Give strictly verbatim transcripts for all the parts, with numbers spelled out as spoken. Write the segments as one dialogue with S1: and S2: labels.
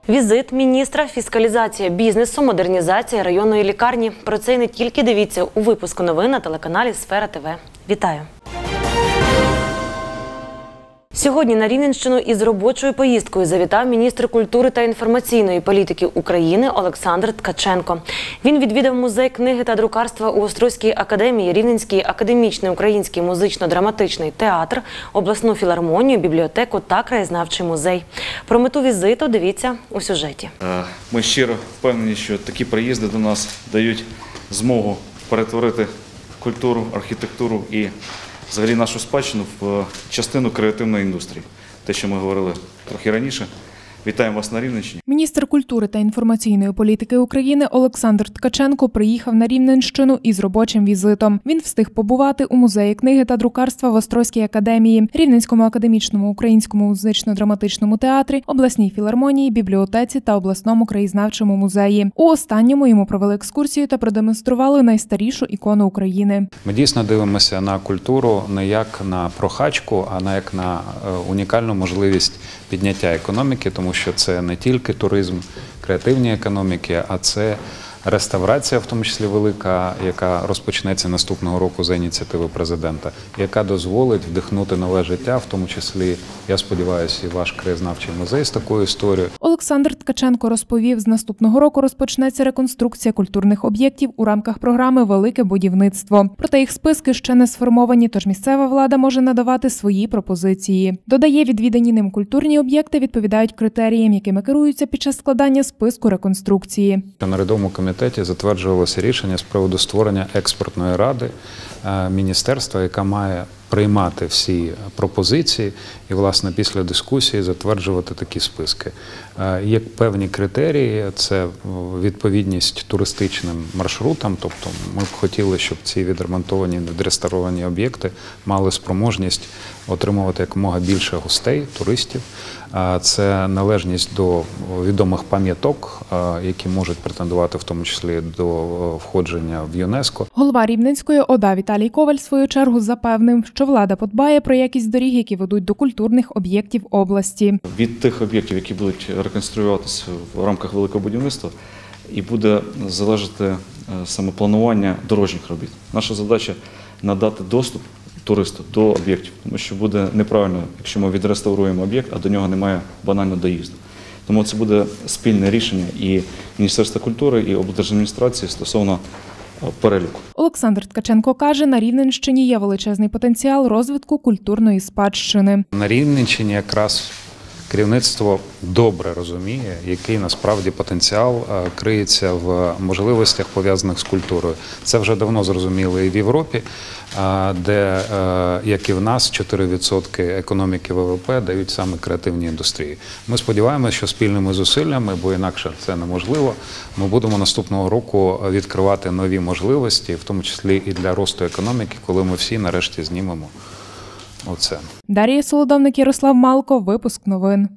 S1: Візит міністра, фіскалізація бізнесу, модернізація районної лікарні. Про це і не тільки дивіться у випуску новин на телеканалі «Сфера ТВ». Вітаю! Сьогодні на Рівненщину із робочою поїздкою завітав міністр культури та інформаційної політики України Олександр Ткаченко. Він відвідав музей книги та друкарства у Острозькій академії, Рівненський академічний український музично-драматичний театр, обласну філармонію, бібліотеку та краєзнавчий музей. Про мету візиту дивіться у сюжеті.
S2: Ми щиро впевнені, що такі приїзди до нас дають змогу перетворити культуру, архітектуру і взагалі нашу спадщину в частину креативної індустрії. Те, що ми говорили трохи раніше. Вітаємо вас на Рівненщині.
S3: Міністр культури та інформаційної політики України Олександр Ткаченко приїхав на Рівненщину із робочим візитом. Він встиг побувати у музеї книги та друкарства в Острозькій академії, Рівненському академічному українському музично-драматичному театрі, обласній філармонії, бібліотеці та обласному краєзнавчому музеї. У останньому йому провели екскурсію та продемонстрували найстарішу ікону України.
S4: Ми дійсно дивимося на культуру не як на прохачку, а на як на унікальну можливість підняття економіки, тому що це не тільки туризм, креативні економіки, а це реставрація, в тому числі велика, яка розпочнеться наступного року за ініціативи президента, яка дозволить вдихнути нове життя, в тому числі, я сподіваюся, і ваш краєзнавчий музей з такою історією.
S3: Олександр Ткаченко розповів, з наступного року розпочнеться реконструкція культурних об'єктів у рамках програми «Велике будівництво». Проте їх списки ще не сформовані, тож місцева влада може надавати свої пропозиції. Додає, відвідані ним культурні об'єкти відповідають критеріям, якими керуються під час складання списку реконструкції.
S4: На рядовому комітеті затверджувалося рішення з приводу створення експертної ради міністерства, яка має приймати всі пропозиції і, власне, після дискусії затверджувати такі списки. Є певні критерії, це відповідність туристичним маршрутам, тобто ми б хотіли, щоб ці відремонтовані, відреставровані об'єкти мали спроможність отримувати якомога більше гостей, туристів. Це належність до відомих пам'яток, які можуть претендувати в тому числі до входження в ЮНЕСКО.
S3: Голова Рівненської ОДА Віталій Коваль в свою чергу запевнив, що влада подбає про якість доріг, які ведуть до культурних об'єктів області.
S2: Від тих об'єктів, які будуть реконструюватися в рамках великого будівництва, і буде залежати саме планування дорожніх робіт. Наша задача – надати доступ туристу до об'єктів, тому що буде неправильно, якщо ми відреставруємо об'єкт, а до нього немає банально доїзду. Тому це буде спільне рішення і Міністерства культури, і облдержадміністрації стосовно переліку.
S3: Олександр Ткаченко каже, на Рівненщині є величезний потенціал розвитку культурної спадщини.
S4: На Рівненщині якраз керівництво добре розуміє, який насправді потенціал криється в можливостях, пов'язаних з культурою. Це вже давно зрозуміло і в Європі, де, як і в нас, чотири відсотки економіки ВВП дають саме креативні індустрії. Ми сподіваємося, що спільними зусиллями, бо інакше це неможливо, ми будемо наступного року відкривати нові можливості, в тому числі і для росту економіки, коли ми всі нарешті знімемо оце.
S3: Дар'я Солодовник, Ярослав Малко, випуск новин.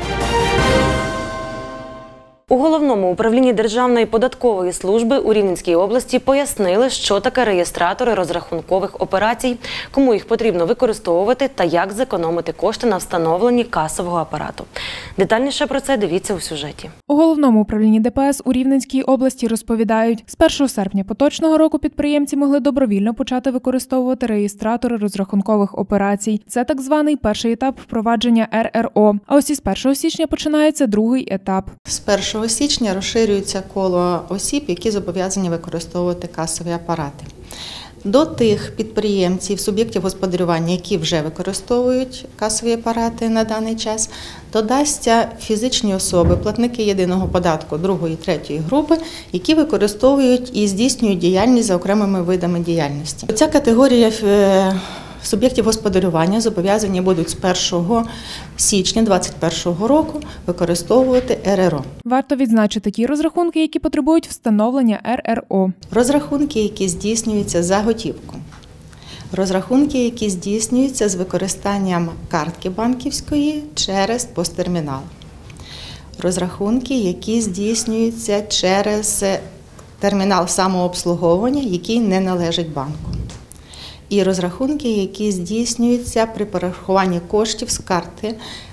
S1: У Головному управлінні Державної податкової служби у Рівненській області пояснили, що таке реєстратори розрахункових операцій, кому їх потрібно використовувати та як зекономити кошти на встановленні касового апарату. Детальніше про це дивіться у сюжеті.
S3: У Головному управлінні ДПС у Рівненській області розповідають, з першого серпня поточного року підприємці могли добровільно почати використовувати реєстратори розрахункових операцій. Це так званий перший етап впровадження ер ер о. А ось із першого січня починається другий етап.
S5: З першого січня розширюється коло осіб, які зобов'язані використовувати касові апарати. До тих підприємців, суб'єктів господарювання, які вже використовують касові апарати на даний час, додасться фізичні особи, платники єдиного податку другої, третьої групи, які використовують і здійснюють діяльність за окремими видами діяльності. Ця категорія суб'єктів господарювання зобов'язані будуть з першого січня двадцять першого року використовувати ер ер о.
S3: Варто відзначити ті розрахунки, які потребують встановлення ер ер о.
S5: Розрахунки, які здійснюються за готівку. Розрахунки, які здійснюються з використанням картки банківської через посттермінал. Розрахунки, які здійснюються через термінал самообслуговування, який не належить банку. І розрахунки, які здійснюються при перерахуванні коштів з карти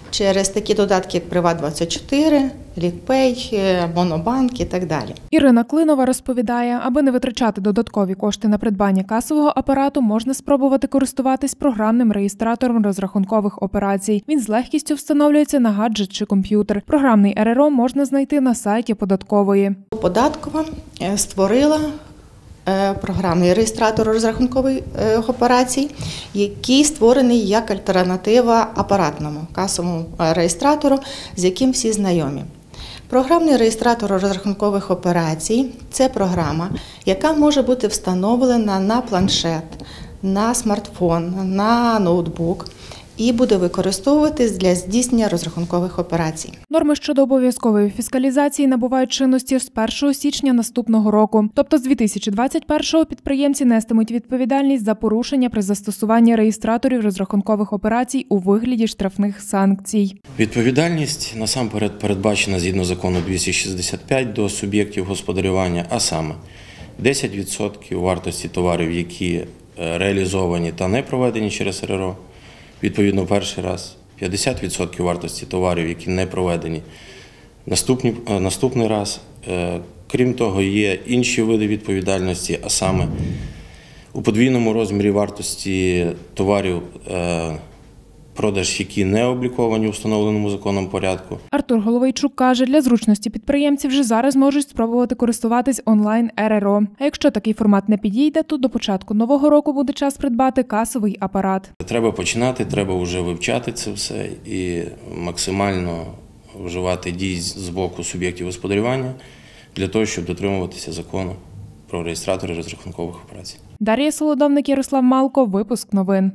S5: через такі додатки, як Приват двадцять чотири, Літпей, Монобанк і так далі.
S3: Ірина Клинова розповідає, аби не витрачати додаткові кошти на придбання касового апарату, можна спробувати користуватись програмним реєстратором розрахункових операцій. Він з легкістю встановлюється на гаджет чи комп'ютер. Програмний ер ер о можна знайти на сайті податкової.
S5: Податкова створила програмний реєстратор розрахункових операцій, який створений як альтернатива апаратному касовому реєстратору, з яким всі знайомі. Програмний реєстратор розрахункових операцій – це програма, яка може бути встановлена на планшет, на смартфон, на ноутбук і буде використовуватись для здійснення розрахункових операцій.
S3: Норми щодо обов'язкової фіскалізації набувають чинності з першого січня наступного року. Тобто з дві тисячі двадцять першого підприємці нестимуть відповідальність за порушення при застосуванні реєстраторів розрахункових операцій у вигляді штрафних санкцій.
S6: Відповідальність насамперед передбачена згідно закону двісті шістдесят п'ять до суб'єктів господарювання, а саме десять відсотків вартості товарів, які реалізовані та не проведені через ер ер о, відповідно перший раз, п'ятдесят відсотків вартості товарів, які не проведені наступний, наступний раз. Крім того, є інші види відповідальності, а саме у подвійному розмірі вартості товарів, продаж, які не обліковані у встановленому законом порядку.
S3: Артур Головейчук каже, для зручності підприємці вже зараз можуть спробувати користуватись онлайн ер ер о. А якщо такий формат не підійде, то до початку нового року буде час придбати касовий апарат.
S6: Треба починати, треба вже вивчати це все і максимально вживати дій з боку суб'єктів господарювання для того, щоб дотримуватися закону про реєстратори розрахункових операцій.
S3: Дар'я Солодовник, Ярослав Малко, випуск новин.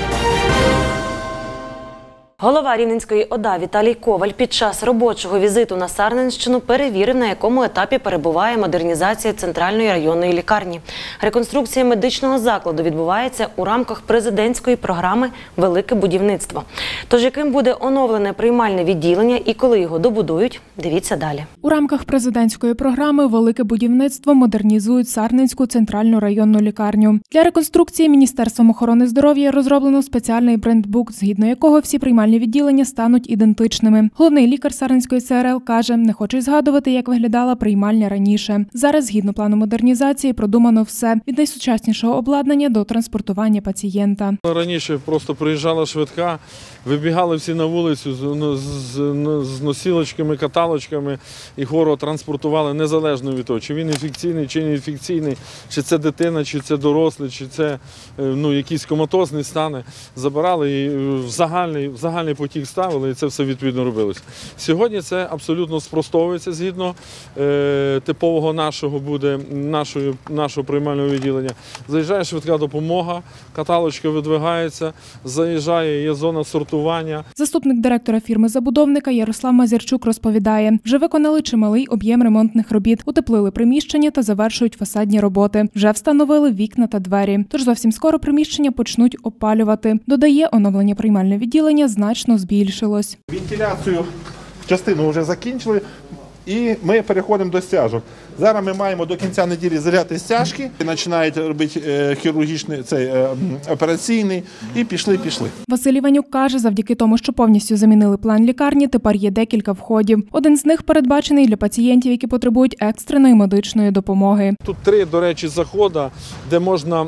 S1: Голова Рівненської ОДА Віталій Коваль під час робочого візиту на Сарненщину перевірив, на якому етапі перебуває модернізація центральної районної лікарні. Реконструкція медичного закладу відбувається у рамках президентської програми «Велике будівництво». Тож яким буде оновлене приймальне відділення і коли його добудують, дивіться далі.
S3: У рамках президентської програми «Велике будівництво» модернізують Сарненську центральну районну лікарню. Для реконструкції Міністерством охорони здоров'я розроблено спеціальний брендбук, згідно якого всі приймальні відділення стануть ідентичними. Головний лікар Сарненської це ер ел каже, не хоче згадувати, як виглядала приймальня раніше. Зараз, згідно плану модернізації, продумано все – від найсучаснішого обладнання до транспортування пацієнта.
S7: Раніше просто приїжджала швидка, вибігали всі на вулицю з, з, з носілочками, каталочками і хворого транспортували незалежно від того, чи він інфекційний, чи не інфекційний, чи це дитина, чи це дорослий, чи це ну, якісь коматозні стани. Забирали і в загальний, в загальний потік ставили, і це все відповідно робилося. Сьогодні це абсолютно спростовується згідно е, типового нашого буде, нашої, нашого приймального відділення. Заїжджає швидка допомога, каталочка видвигається, заїжджає, є зона сортування.
S3: Заступник директора фірми-забудовника Ярослав Мазірчук розповідає, вже виконали чималий об'єм ремонтних робіт, утеплили приміщення та завершують фасадні роботи. Вже встановили вікна та двері. Тож зовсім скоро приміщення почнуть опалювати. Додає, оновлення приймального відділення значно збільшилось.
S8: Вентиляцію частину вже закінчили і ми переходимо до стяжок. Зараз ми маємо до кінця неділі заляти стяжки, починають робити хірургічний, цей операційний і пішли-пішли.
S3: Василь Іванюк каже, завдяки тому, що повністю замінили план лікарні, тепер є декілька входів. Один з них передбачений для пацієнтів, які потребують екстреної медичної допомоги.
S7: Тут три, до речі, заходи, де можна,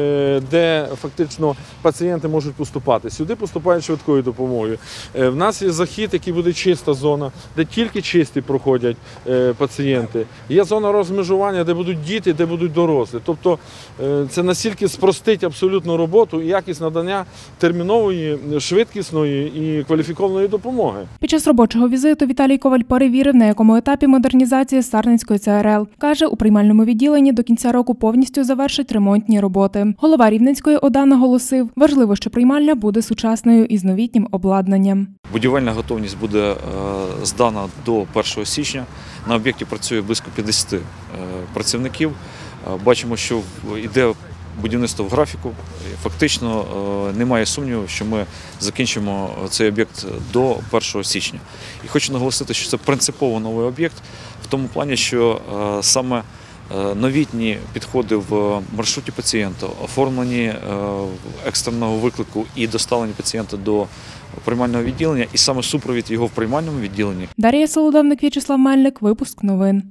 S7: де фактично пацієнти можуть поступати. Сюди поступають швидкою допомогою. В нас є захід, який буде чиста зона, де тільки чисті проходять пацієнти. Є зона розмежування, де будуть діти, де будуть дорослі. Тобто це настільки спростить абсолютно роботу і якість надання термінової, швидкісної і кваліфікованої допомоги.
S3: Під час робочого візиту Віталій Коваль перевірив, на якому етапі модернізації Сарненської це ер ел. Каже, у приймальному відділенні до кінця року повністю завершать ремонтні роботи. Голова Рівненської ОДА наголосив, важливо, що приймальня буде сучасною і з новітнім обладнанням.
S2: Будівельна готовність буде здана до першого січня. На об'єкті працює близько п'ятдесят працівників. Бачимо, що йде будівництво в графіку. Фактично немає сумніву, що ми закінчимо цей об'єкт до першого січня. І хочу наголосити, що це принципово новий об'єкт в тому плані, що саме новітні підходи в маршруті пацієнта, оформленні екстреного виклику і доставлення пацієнта до приймального відділення, і саме супровід його в приймальному відділенні.
S3: Дар'я Солодовник, В'ячеслав Мельник, випуск новин.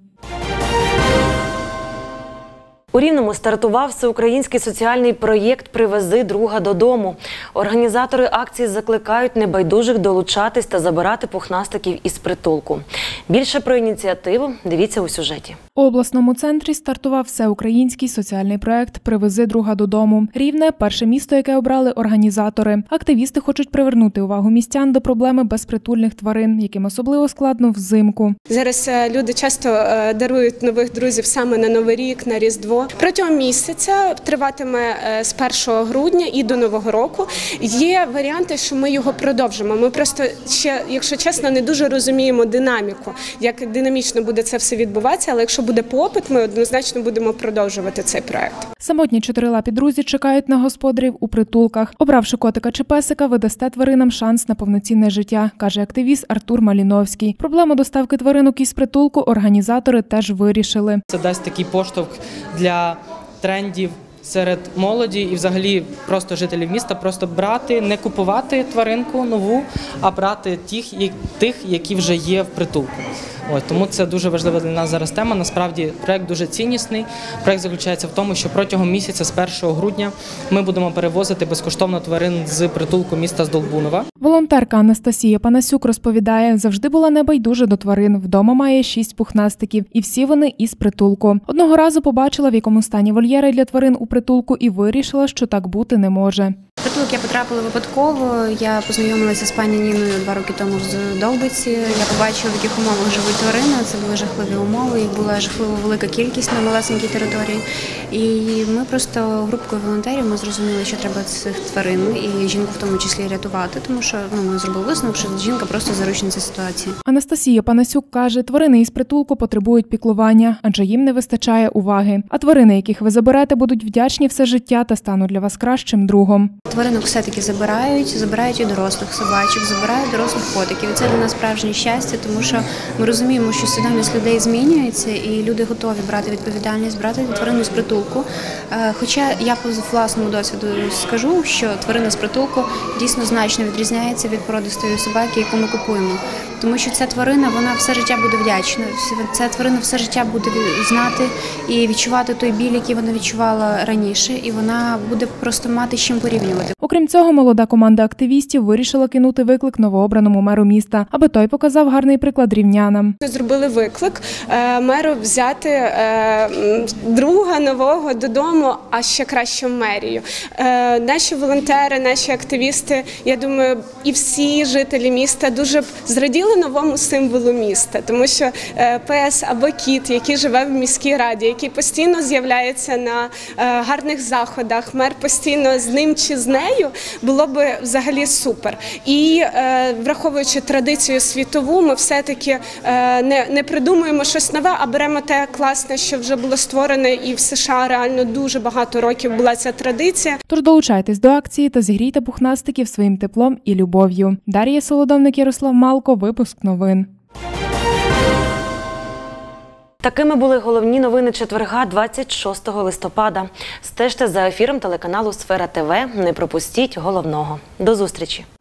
S1: У Рівному стартував всеукраїнський соціальний проєкт «Привези друга додому». Організатори акції закликають небайдужих долучатись та забирати пухнастиків із притулку. Більше про ініціативу дивіться у сюжеті.
S3: У обласному центрі стартував всеукраїнський соціальний проєкт «Привези друга додому». Рівне – перше місто, яке обрали організатори. Активісти хочуть привернути увагу містян до проблеми безпритульних тварин, яким особливо складно взимку.
S9: Зараз люди часто дарують нових друзів саме на Новий рік, на Різдво. Протягом місяця, триватиме з першого грудня і до Нового року. Є варіанти, що ми його продовжимо. Ми просто ще, якщо чесно, не дуже розуміємо динаміку, як динамічно буде це все відбуватися, але якщо буде попит, ми однозначно будемо продовжувати цей проект.
S3: Самотні чотирилапі друзі чекають на господарів у притулках. Обравши котика чи песика, ви дасте тваринам шанс на повноцінне життя, каже активіст Артур Маліновський. Проблему доставки тваринок із притулку організатори теж вирішили.
S10: Це дасть такий поштовх для трендів серед молоді і взагалі просто жителів міста, просто брати, не купувати тваринку нову, а брати тих, тих які вже є в притулку. Ось, тому це дуже важлива для нас зараз тема. Насправді проєкт дуже ціннісний. Проєкт заключається в тому, що протягом місяця з першого грудня ми будемо перевозити безкоштовно тварин з притулку міста Здолбунова.
S3: Волонтерка Анастасія Панасюк розповідає, завжди була небайдужа до тварин. Вдома має шість пухнастиків, і всі вони із притулку. Одного разу побачила, в якому стані вольєри для тварин у притулку, і вирішила, що так бути не може.
S11: Притулок я потрапила випадково. Я познайомилася з пані Ніною два роки тому в Довбиці. Я побачила, в яких умовах живуть тварини. Це були жахливі умови, їх була жахливо велика кількість на малесенькій території. І ми просто групкою волонтерів ми зрозуміли, що треба цих тварин, і жінку в тому числі рятувати, тому що ну, ми зробили висновок, що жінка просто заручниця ситуації.
S3: Анастасія Панасюк каже, тварини із притулку потребують піклування, адже їм не вистачає уваги. А тварини, яких ви заберете, будуть вдячні все життя та стануть для вас кращим другом.
S11: Тваринок все-таки забирають, забирають і дорослих собачок, забирають дорослих котиків. І це для нас справжнє щастя, тому що ми розуміємо, що свідомість людей змінюється, і люди готові брати відповідальність, брати тварину з притулку. Хоча я по власному досвіду скажу, що тварина з притулку дійсно значно відрізняється від породистої собаки, яку ми купуємо. Тому що ця тварина, вона все життя буде вдячна, ця тварина все життя буде знати і відчувати той біль, який вона відчувала раніше, і вона буде просто мати з чим порівнювати.
S3: Окрім цього, молода команда активістів вирішила кинути виклик новообраному меру міста, аби той показав гарний приклад рівнянам.
S9: Зробили виклик меру взяти друга нового додому, а ще краще в мерію. Наші волонтери, наші активісти, я думаю, і всі жителі міста дуже б зраділи новому символу міста, тому що пес або кіт, який живе в міській раді, який постійно з'являється на гарних заходах, мер постійно з ним чи з нею, було б взагалі супер. І враховуючи традицію світову, ми все-таки не, не придумуємо щось нове, а беремо те класне, що вже було створене, і в США реально дуже багато років була ця традиція.
S3: Тож долучайтесь до акції та зігрійте пухнастиків своїм теплом і любов'ю. Дар'я Солодовник, Ярослав Малко, випуск новин.
S1: Такими були головні новини четверга, двадцять шостого листопада. Стежте за ефіром телеканалу «Сфера ТВ». Не пропустіть головного. До зустрічі!